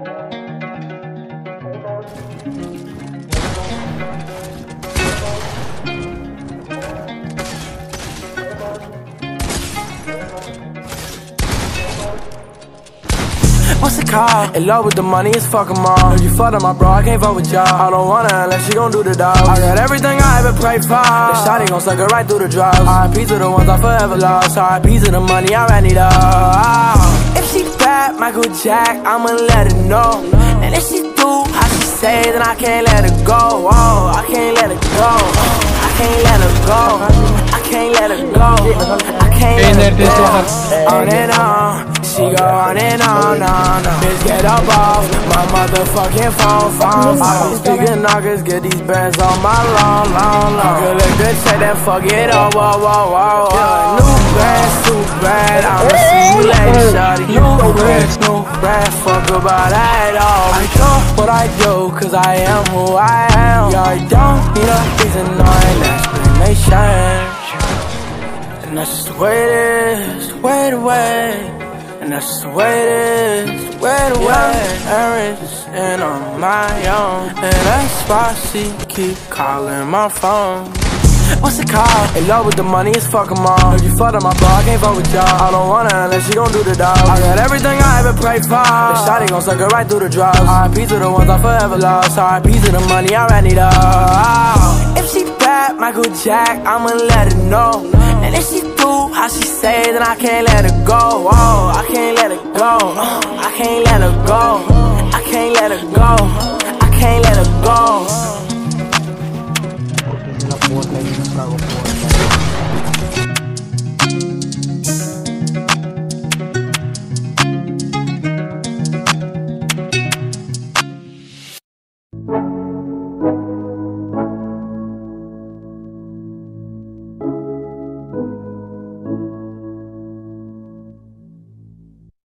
What's it called? In love with the money, it's fuck 'em all. If you fuck up my bro, I can't fuck with y'all. I don't want her unless she gon' do the dog. I got everything I ever prayed for. The shawty gon' suck it right through the drugs. R.I.P. to the ones I forever lost. R.I.P. to the money, I ran it all. If she bad, Michael Jack, I'ma let her know. And if she do how she say, then I can't let her go. Oh, I can't let her go. I can't let her go. I can't let her go. I can't let her go. On and on. She go on and on, Bitch, get up off my motherfucking phone. I be speaking knockers, get these bands on my long. I could look good, say that fuck it up, whoa. New band, too bad, I'ma see you later, shawty. New brand, fuck about that all. I do what I do, cause I am who I am. Yeah, I don't need a reason or an explanation. And that's just the way it is, way. And that's just the way it is, way I'm rich and on my own. And that's why she keep calling my phone. What's it called? In love with the money, it's fuck 'em all. If you fuck up my bro, I can't fuck with y'all. I don't want her unless she gon' do the dog. I got everything I ever prayed for. The shawty gon' suck it right through the drugs. R.I.P. to the ones I forever lost. R.I.P. to the money, I ran it all. If she bad, Michael Jack, I'ma let her know. And if she do how she say, then I can't let her go. Oh, I can't let her go. I can't let her go. I can't let her go. I can't let her go.